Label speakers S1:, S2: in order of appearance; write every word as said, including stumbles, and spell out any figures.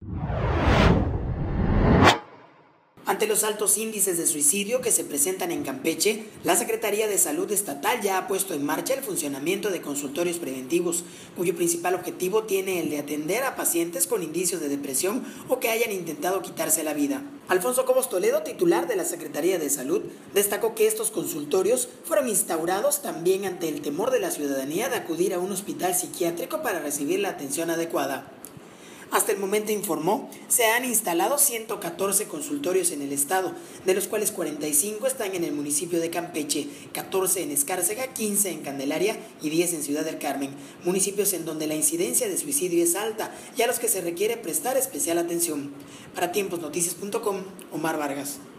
S1: Ante los altos índices de suicidio que se presentan en Campeche, la Secretaría de Salud Estatal ya ha puesto en marcha el funcionamiento de consultorios preventivos, cuyo principal objetivo tiene el de atender a pacientes con indicios de depresión o que hayan intentado quitarse la vida. Alfonso Cobos Toledo, titular de la Secretaría de Salud, destacó que estos consultorios fueron instaurados también ante el temor de la ciudadanía de acudir a un hospital psiquiátrico para recibir la atención adecuada. Hasta el momento, informó, se han instalado ciento catorce consultorios en el estado, de los cuales cuarenta y cinco están en el municipio de Campeche, catorce en Escárcega, quince en Candelaria y diez en Ciudad del Carmen, municipios en donde la incidencia de suicidio es alta y a los que se requiere prestar especial atención. Para tiempos noticias punto com, Omar Vargas.